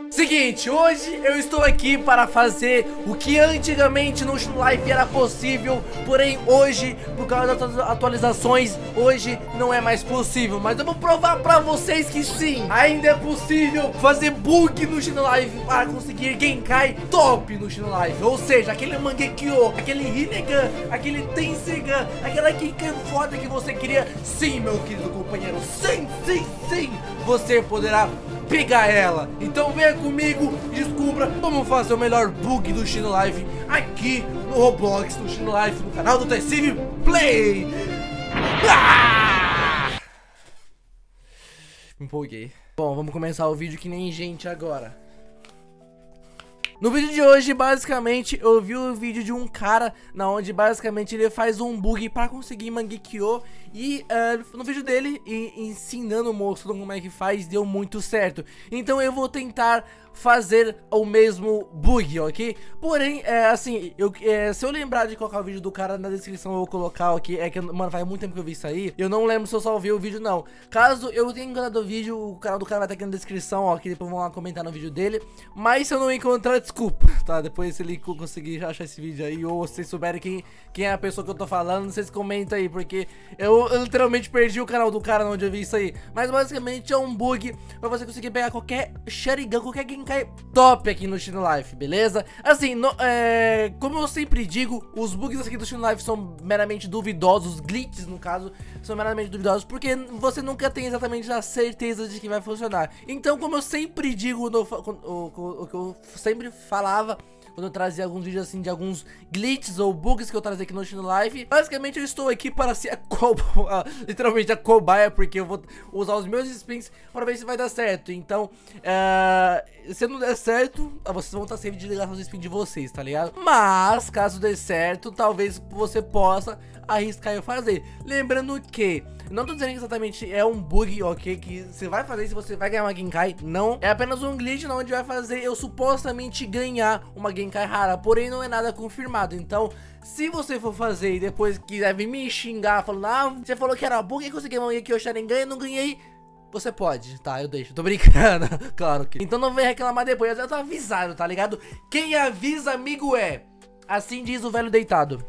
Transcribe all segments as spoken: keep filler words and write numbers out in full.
Seguinte, hoje eu estou aqui para fazer o que antigamente no Life era possível, porém hoje, por causa das atualizações, hoje não é mais possível. Mas eu vou provar para vocês que sim, ainda é possível fazer bug no Life para conseguir Genkai top no Life. Ou seja, aquele Mangekyo, aquele Rinnegan, aquele Tensegan, aquela Genkai foda que você queria. Sim, meu querido companheiro, sim, sim, sim, você poderá pegar ela. Então venha comigo e descubra como fazer o melhor bug do Life aqui no Roblox, no Life, no canal do Tessive Play. Ah! Me empolguei. Bom, vamos começar o vídeo que nem gente agora. No vídeo de hoje, basicamente, eu vi o vídeo de um cara na onde basicamente ele faz um bug para conseguir Mangekyo. E uh, no vídeo dele, e, ensinando, mostrando como é que faz, deu muito certo. Então eu vou tentar fazer o mesmo bug, ok? Porém, é, assim, eu, é, se eu lembrar de colocar o vídeo do cara na descrição, eu vou colocar aqui. É que, mano, faz muito tempo que eu vi isso aí. Eu não lembro se eu salvei o vídeo, não. Caso eu tenha encontrado o vídeo, o canal do cara vai estar aqui na descrição, ó, que depois vão lá comentar no vídeo dele. Mas se eu não encontrar, desculpa, tá? Depois se ele conseguir achar esse vídeo aí, ou vocês souberem quem, quem é a pessoa que eu tô falando, vocês comentam aí, porque eu, eu literalmente perdi o canal do cara onde eu vi isso aí. Mas basicamente é um bug pra você conseguir pegar qualquer Sharingan, qualquer Genkai top aqui no Life, beleza? Assim, no, é, como eu sempre digo, os bugs aqui do Life são meramente duvidosos, os glitches no caso, são meramente duvidosos, porque você nunca tem exatamente a certeza de que vai funcionar. Então, como eu sempre digo, no, o, o, o que eu sempre falava quando eu trazia alguns vídeos assim de alguns glitches ou bugs que eu trazia aqui no Life, basicamente eu estou aqui para ser a cobaia, literalmente a cobaia, porque eu vou usar os meus spins para ver se vai dar certo. Então, uh, se não der certo, vocês vão estar sempre de ligar os spins de vocês, tá ligado? Mas, caso dê certo, talvez você possa arriscar eu fazer. Lembrando que não tô dizendo que exatamente é um bug, ok, que você vai fazer se você vai ganhar uma Genkai, não. É apenas um glitch onde vai fazer eu supostamente ganhar uma Genkai rara, porém não é nada confirmado. Então, se você for fazer e depois quiser vir me xingar falando, ah, você falou que era bug e consegui uma Genkai, eu Sharingan e não ganhei, você pode, tá? Eu deixo, tô brincando, claro que. Então não vem reclamar depois, eu tô avisado, tá ligado? Quem avisa, amigo, é. Assim diz o velho deitado.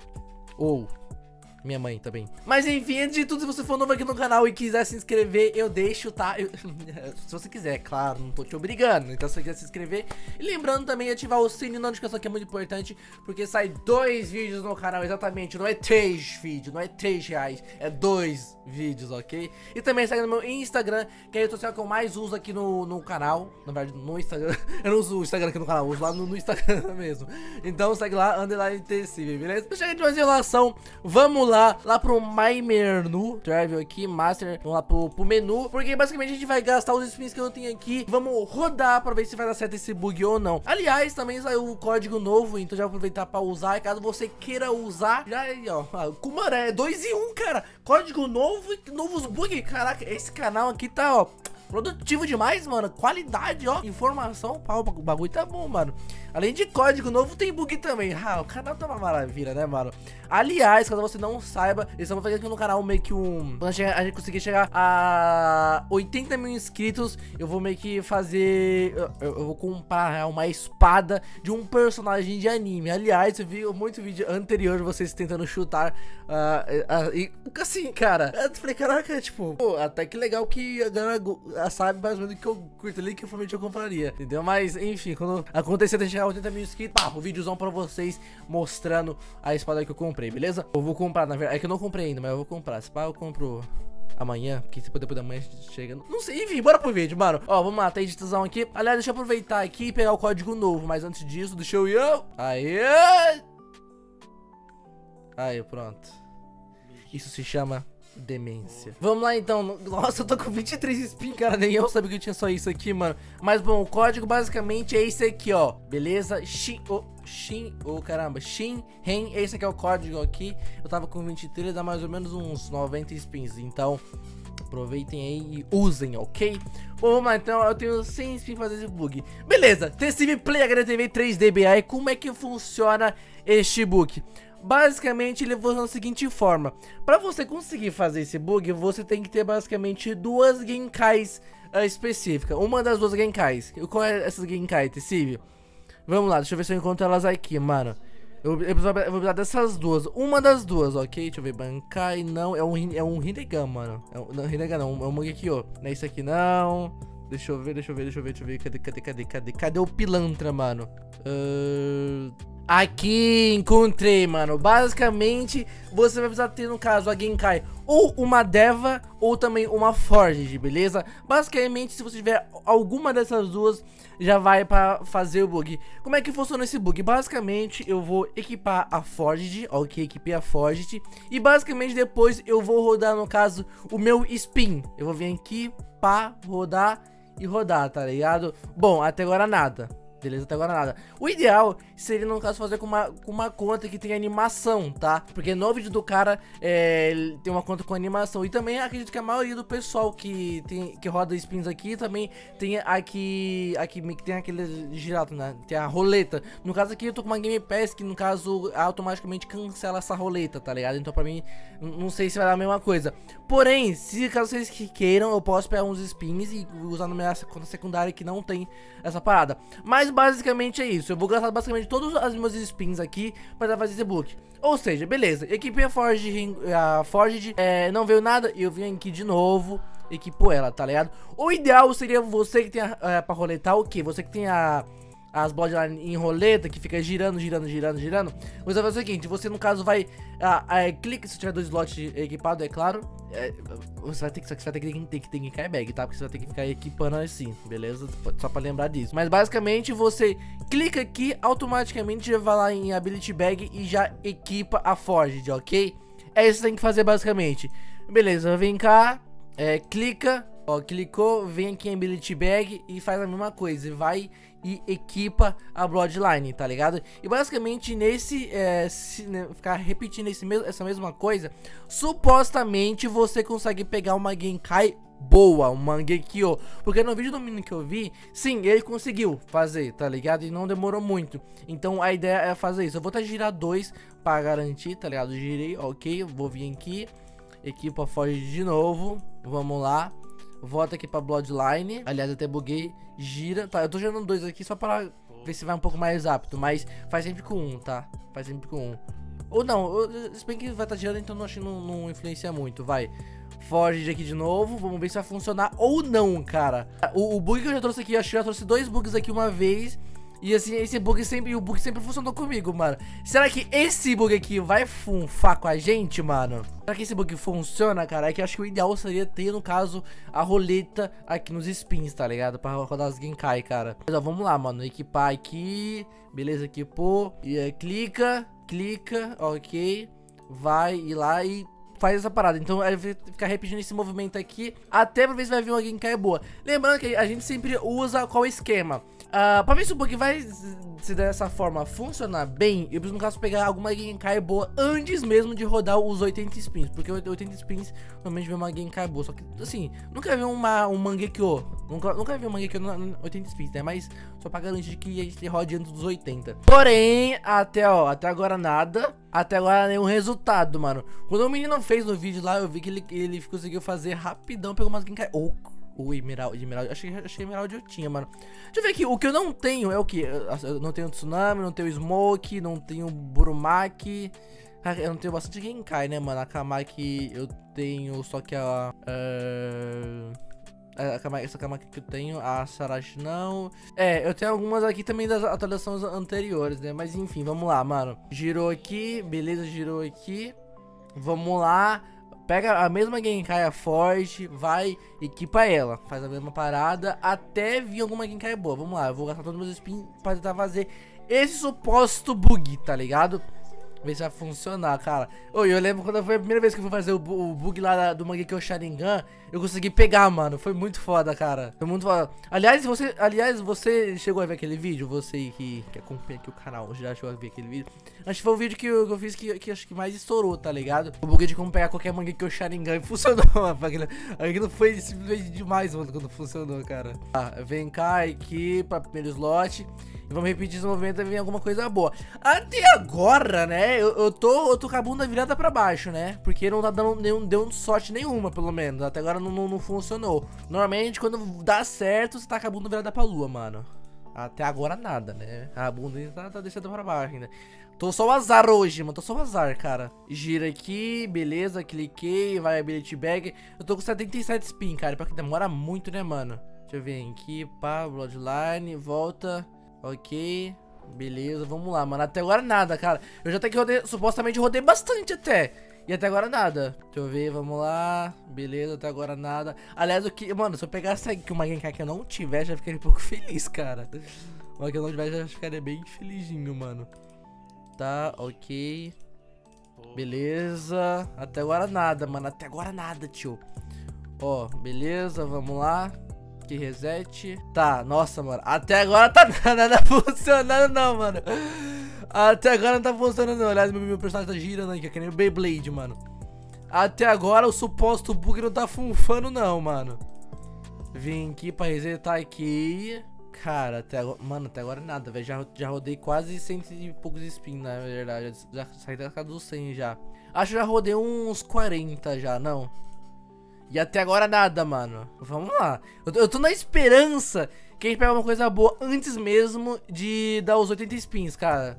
Ou minha mãe também. Mas enfim, antes de tudo, se você for novo aqui no canal e quiser se inscrever, eu deixo, tá? Eu... se você quiser, claro, não tô te obrigando. Então se você quiser se inscrever. E lembrando também de ativar o sininho de notificação, que é muito importante, porque sai dois vídeos no canal, exatamente. Não é três vídeos, não é três reais, é dois vídeos, ok? E também segue no meu Instagram, que é a rede social que eu mais uso aqui no, no canal. Na verdade, no Instagram. Eu não uso o Instagram aqui no canal, eu uso lá no, no Instagram mesmo. Então segue lá, underline Tessive, beleza? Então chega de mais enrolação, vamos lá. Lá, lá pro My Menu, Travel aqui, Master, vamos lá pro, pro menu, porque basicamente a gente vai gastar os spins que eu tenho aqui. Vamos rodar pra ver se vai dar certo esse bug ou não. Aliás, também saiu o código novo, então já vou aproveitar pra usar. E caso você queira usar, já aí, ó, Kumara, é dois em um, cara. Código novo e novos bugs. Caraca, esse canal aqui tá, ó, produtivo demais, mano. Qualidade, ó. Informação, pau, o bagulho tá bom, mano. Além de código novo, tem bug também. Ah, o canal tá uma maravilha, né, mano? Aliás, caso você não saiba, eles estão fazendo aqui no canal meio que um... Quando a gente, a gente conseguir chegar a oitenta mil inscritos, eu vou meio que fazer... Eu, eu vou comprar uma espada de um personagem de anime. Aliás, eu vi muito vídeo anterior de vocês tentando chutar. Uh, uh, e assim, cara, eu falei, caraca, tipo... Pô, até que legal que a galera sabe mais ou menos o que eu curto ali, que provavelmente eu compraria, entendeu? Mas, enfim, quando acontecer de chegar a oitenta mil inscritos, pá, o videozão pra vocês mostrando a espada que eu comprei, beleza? Eu vou comprar, na verdade, é que eu não comprei ainda, mas eu vou comprar. Se pá, eu compro amanhã, porque se depois da manhã chega, não sei, enfim, bora pro vídeo, mano. Ó, vamos lá, tem editazão aqui. Aliás, deixa eu aproveitar aqui e pegar o código novo, mas antes disso, deixa eu ir. Aí, aí, pronto. Isso se chama demência. Vamos lá então. Nossa, eu tô com vinte e três spin, cara. Nem eu sabia que eu tinha só isso aqui, mano. Mas bom, o código basicamente é esse aqui, ó. Beleza? Shin, oh, Shin, oh caramba, Shin, Ren. Esse aqui é o código aqui. Eu tava com vinte e três, dá mais ou menos uns noventa spins. Então, aproveitem aí e usem, ok? Bom, vamos lá, então eu tenho cem spins pra fazer esse bug. Beleza, Tessive Play H D T V três D B A. E como é que funciona este bug? Basicamente ele funciona da seguinte forma: pra você conseguir fazer esse bug, você tem que ter basicamente duas Genkais uh, específicas. Uma das duas Genkais. Qual é essas Genkai, Tecível? Vamos lá, deixa eu ver se eu encontro elas aqui, mano. Eu, eu, eu vou precisar dessas duas. Uma das duas, ok? Deixa eu ver. Bankai, não. É um, é um Rinnegan, mano. É um, não, Rinnegan não. É um Mangekyo. Não é isso aqui, não. Deixa eu ver, deixa eu ver, deixa eu ver, deixa eu ver. Cadê, cadê, cadê, cadê? Cadê o pilantra, mano? Uh... Aqui, encontrei, mano. Basicamente, você vai precisar ter, no caso, a Genkai ou uma Deva ou também uma Forged, beleza? Basicamente, se você tiver alguma dessas duas, já vai pra fazer o bug. Como é que funciona esse bug? Basicamente, eu vou equipar a Forged, ok? Equipei a Forged. E basicamente, depois eu vou rodar, no caso, o meu Spin. Eu vou vir aqui, pá, rodar e rodar, tá ligado? Bom, até agora nada. Beleza, até agora nada. O ideal seria, no caso, fazer com uma, com uma conta que tem animação, tá? Porque no vídeo do cara, é, ele tem uma conta com animação. E também acredito que a maioria do pessoal que, tem, que roda spins aqui também tem aqui, aqui que tem aquele girado, né? Tem a roleta. No caso aqui eu tô com uma Game Pass que, no caso, automaticamente cancela essa roleta, tá ligado? Então pra mim, não sei se vai dar a mesma coisa. Porém, se caso vocês queiram, eu posso pegar uns spins e usar na minha conta secundária que não tem essa parada. Mas basicamente é isso. Eu vou gastar basicamente todos os meus spins aqui para fazer esse book. Ou seja, beleza, equipei a Forged, a Forged é, não veio nada, eu vim aqui de novo, equipo ela, tá ligado? O ideal seria você que tem a, é, pra roletar o que? Você que tem a... as bloodline em roleta, que fica girando, girando, girando, girando. Você vai fazer o seguinte: você no caso vai ah, ah, clica, se tiver dois slots equipados, é claro, é, você vai ter que, você vai ter que, ter que ter que cair bag, tá? Porque você vai ter que ficar equipando assim, beleza? Só pra lembrar disso. Mas basicamente você clica aqui, automaticamente já vai lá em Ability Bag e já equipa a Forged, ok? É isso que você tem que fazer basicamente. Beleza, vem cá, é, clica. Ó, clicou, vem aqui em Ability Bag e faz a mesma coisa, vai e equipa a Bloodline, tá ligado? E basicamente nesse, é, se, né, ficar repetindo esse mesmo, essa mesma coisa, supostamente você consegue pegar uma Genkai boa, um Mangekyo. Porque no vídeo do menino que eu vi, sim, ele conseguiu fazer, tá ligado? E não demorou muito. Então a ideia é fazer isso. Eu vou até girar dois pra garantir, tá ligado? Girei, ok, vou vir aqui, equipa a Forge de novo, vamos lá. Volta aqui pra Bloodline. Aliás, eu até buguei. Gira. Tá, eu tô girando dois aqui só pra ver se vai um pouco mais rápido. Mas faz sempre com um, tá? Faz sempre com um. Ou não, se bem que vai estar girando, então não acho que não, não influencia muito. Vai. Forge aqui de novo. Vamos ver se vai funcionar ou não, cara. O, o bug que eu já trouxe aqui, acho que eu já trouxe dois bugs aqui uma vez. E assim, esse bug sempre, o bug sempre funcionou comigo, mano. Será que esse bug aqui vai funfar com a gente, mano? Será que esse bug funciona, cara? É que eu acho que o ideal seria ter, no caso, a roleta aqui nos spins, tá ligado? Pra rodar as Genkai, cara. Mas ó, vamos lá, mano. Equipar aqui. Beleza, equipou. E aí, clica, clica, ok. Vai ir lá e faz essa parada. Então vai ficar repetindo esse movimento aqui até pra ver se vai vir uma Genkai boa. Lembrando que a gente sempre usa qual esquema? Uh, pra ver se o bug vai, se dessa forma, funcionar bem, eu preciso, no caso, pegar alguma Genkai boa antes mesmo de rodar os oitenta spins. Porque oitenta spins, normalmente vem uma Genkai boa. Só que, assim, nunca vi uma, um Mangekyo. Nunca, nunca vi um Mangekyo no oitenta spins, né? Mas só pra garantir que a gente rode antes dos oitenta. Porém, até, ó, até agora nada. Até agora nenhum resultado, mano. Quando o menino fez no vídeo lá, eu vi que ele, ele conseguiu fazer rapidão, pegou umas Genkai. Oh, o Emerald, Emerald, achei, achei Emerald eu tinha, mano. Deixa eu ver aqui, o que eu não tenho é o que? Eu não tenho Tsunami, não tenho Smoke, não tenho Burumaki. Eu não tenho bastante Genkai, né, mano? A Kamaki eu tenho, só que a... Uh, a Kamaki, essa Kamaki que eu tenho, a Sarashi não. É, eu tenho algumas aqui também das atualizações anteriores, né? Mas enfim, vamos lá, mano. Girou aqui, beleza, girou aqui. Vamos lá. Pega a mesma Genkai, a Forge, vai, equipa ela, faz a mesma parada até vir alguma Genkai boa. Vamos lá, eu vou gastar todos os meus spins pra tentar fazer esse suposto bug, tá ligado? Ver se vai funcionar, cara. Oi, eu lembro quando foi a primeira vez que eu fui fazer o, bu o bug lá da, do Mangekyo Sharingan, eu consegui pegar, mano. Foi muito foda, cara. Foi muito foda. Aliás, você, aliás, você chegou a ver aquele vídeo? Você que, que acompanha aqui o canal, já chegou a ver aquele vídeo? Acho que foi o vídeo que eu, que eu fiz que, que acho que mais estourou, tá ligado? O bug de como pegar qualquer Mangekyo Sharingan e funcionou, mano. Aquilo foi simplesmente demais, mano, quando funcionou, cara. Tá, vem cá aqui pra primeiro slot. E vamos repetir esse movimento e vir alguma coisa boa. Até agora, né, eu, eu, tô, eu tô com a bunda virada pra baixo, né? Porque não tá dando nenhum, deu sorte nenhuma, pelo menos. Até agora não, não, não funcionou. Normalmente, quando dá certo, você tá com a bunda virada pra lua, mano. Até agora nada, né? A bunda tá, tá descendo pra baixo ainda. Tô só o azar hoje, mano. Tô só o azar, cara. Gira aqui, beleza. Cliquei, vai ability bag. Eu tô com setenta e sete spin, cara. Porque demora muito, né, mano? Deixa eu ver aqui, pá, Bloodline, volta. Ok, beleza, vamos lá, mano. Até agora nada, cara. Eu já até que rodei, supostamente rodei bastante até. E até agora nada. Deixa eu ver, vamos lá. Beleza, até agora nada. Aliás, o que, mano, se eu pegasse aqui uma Genkai que eu não tivesse, já ficaria um pouco feliz, cara. Uma que eu não tivesse, já ficaria bem felizinho, mano. Tá, ok. Beleza. Até agora nada, mano. Até agora nada, tio. Ó, beleza, vamos lá. Que reset. Tá, nossa, mano. Até agora tá nada funcionando, não, mano. Até agora não tá funcionando, não. Aliás, meu, meu personagem tá girando aqui, que nem o Beyblade, mano. Até agora o suposto bug não tá funfando, não, mano. Vim aqui pra resetar aqui. Cara, até agora... Mano, até agora nada, velho. Já, já rodei quase cento e poucos spin, na verdade. Já saí da casa dos cem já. Acho que já rodei uns quarenta já, não. E até agora nada, mano. Vamos lá. Eu tô, eu tô na esperança que a gente pegue uma coisa boa antes mesmo de dar os oitenta spins, cara.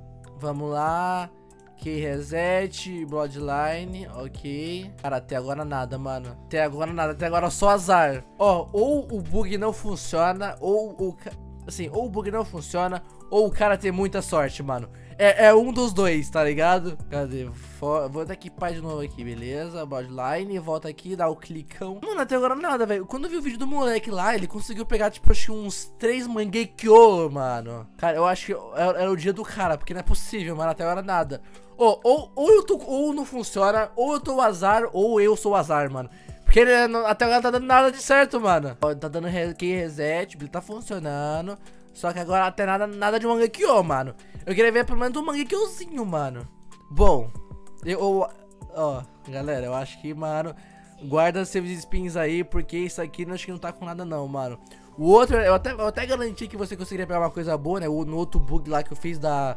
Vamos lá. Key reset, Bloodline, ok. Cara, até agora nada, mano. Até agora nada, até agora só azar. Ó, ou o bug não funciona, ou o... Assim, ou o bug não funciona, ou o cara tem muita sorte, mano. É, é um dos dois, tá ligado? Cadê? Vou até equipar de novo aqui, beleza? Bloodline, volta aqui, dá o clicão. Mano, até agora nada, velho. Quando eu vi o vídeo do moleque lá, ele conseguiu pegar, tipo, acho que uns três Mangekyo, mano. Cara, eu acho que era, era o dia do cara, porque não é possível, mano. Até agora nada. Oh, ou, ou eu tô, ou não funciona, ou eu tô o azar, ou eu sou o azar, mano. Porque ele, até agora não tá dando nada de certo, mano. Ó, tá dando key reset, ele tá funcionando. Só que agora até nada, nada de Mangekyo, mano. Eu queria ver pelo menos um Mangekyozinho, mano. Bom, eu... Ó, galera, eu acho que, mano, guarda seus spins aí, porque isso aqui não acho que não tá com nada não, mano. O outro, eu até, eu até garanti que você conseguiria pegar uma coisa boa, né? O, no outro bug lá que eu fiz da...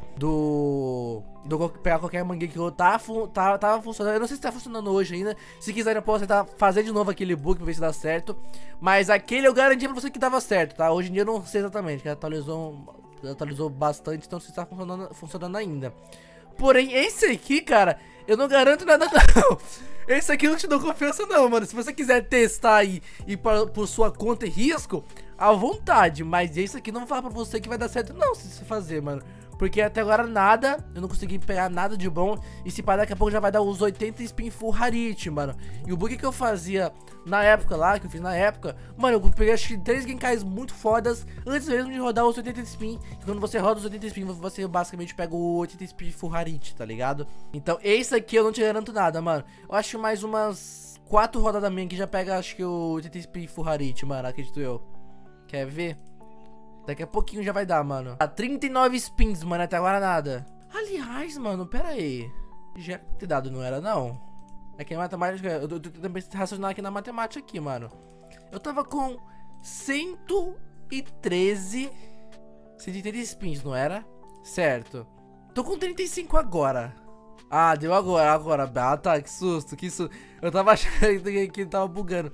Do... Do pegar qualquer Mangekyo, tá, tá, tava funcionando. Eu não sei se tá funcionando hoje ainda. Se quiser eu posso tentar fazer de novo aquele bug pra ver se dá certo. Mas aquele eu garanti pra você que dava certo, tá? Hoje em dia eu não sei exatamente, que atualizou, atualizou bastante, então não sei se tá funcionando, funcionando ainda. Porém, esse aqui, cara, eu não garanto nada não. Esse aqui eu não te dou confiança não, mano. Se você quiser testar aí e por, por sua conta e risco, à vontade. Mas esse aqui não vou falar pra você que vai dar certo não, se você fazer, mano. Porque até agora nada, eu não consegui pegar nada de bom. E se pá, daqui a pouco já vai dar uns oitenta spin full Harit, mano. E o bug que eu fazia na época lá, que eu fiz na época, mano, eu peguei acho que três Genkais muito fodas antes mesmo de rodar os oitenta spin. E quando você roda os oitenta spin, você basicamente pega o oitenta spin full Harit, tá ligado? Então esse aqui eu não te garanto nada, mano. Eu acho mais umas quatro rodadas minhas que já pega, acho que o oitenta spin full Harit, mano, acredito eu. Quer ver? Daqui a pouquinho já vai dar, mano. Tá, trinta e nove spins, mano, até agora nada. Aliás, mano, pera aí. Já era pra ter dado, não era, não? É que a matemática... Eu tô tentando raciocinar aqui na matemática aqui, mano. Eu tava com cento e treze... cento e trinta spins, não era? Certo. Tô com trinta e cinco agora. Ah, deu agora, agora. Ah, tá, que susto, que susto. Eu tava achando que tava bugando.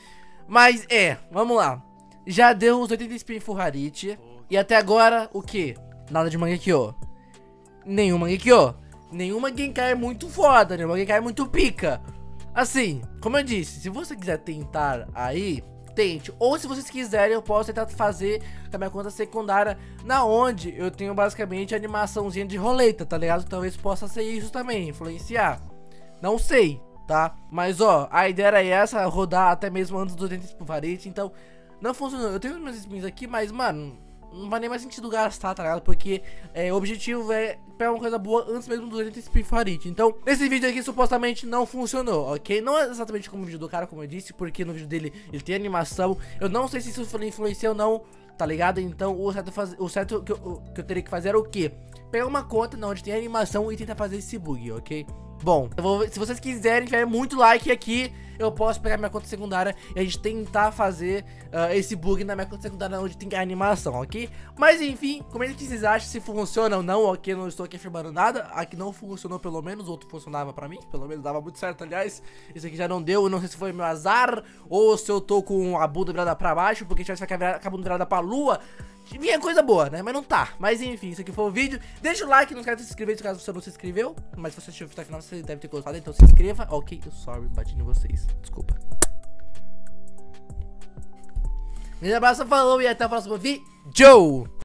Mas, é, vamos lá. Já deu uns oitenta spin full Harit. E até agora, o que? Nada de Mangekyo. Nenhum Mangekyo. Nenhuma Genkai é muito foda, nenhuma Genkai é muito pica. Assim, como eu disse, se você quiser tentar aí, tente. Ou se vocês quiserem, eu posso tentar fazer com a minha conta secundária, na onde eu tenho basicamente a animaçãozinha de roleta, tá ligado? Talvez possa ser isso também, influenciar. Não sei, tá? Mas ó, a ideia era essa, rodar até mesmo antes dos oitenta spin full Harit, então... Não funcionou, eu tenho meus spins aqui, mas, mano, não vai nem mais sentido gastar, tá ligado? Porque é, o objetivo é pegar uma coisa boa antes mesmo do oitenta spin full Harit. Então, esse vídeo aqui supostamente não funcionou, ok? Não é exatamente como o vídeo do cara, como eu disse, porque no vídeo dele ele tem animação. Eu não sei se isso influencia ou não, tá ligado? Então, o certo, faz... o certo que, eu, que eu teria que fazer era o quê? Pegar uma conta onde tem animação e tentar fazer esse bug, ok? Bom, eu vou, se vocês quiserem, tiver muito like aqui, eu posso pegar minha conta secundária e a gente tentar fazer uh, esse bug na minha conta secundária onde tem a animação, ok? Mas enfim, comenta o que vocês acham, se funciona ou não, ok? Não estou aqui afirmando nada. Aqui não funcionou pelo menos, o outro funcionava pra mim, pelo menos dava muito certo, aliás. Isso aqui já não deu, eu não sei se foi meu azar ou se eu tô com a bunda virada pra baixo, porque se tivesse com a bunda virada pra lua, vinha coisa boa, né? Mas não tá. Mas enfim, isso aqui foi o vídeo. Deixa o like, não esquece de se inscrever caso você não se inscreveu. Mas se você assistiu até o final, você deve ter gostado, então se inscreva. Ok, eu sorry, bati em vocês. Desculpa. Um grande abraço, falou e até o próximo vídeo.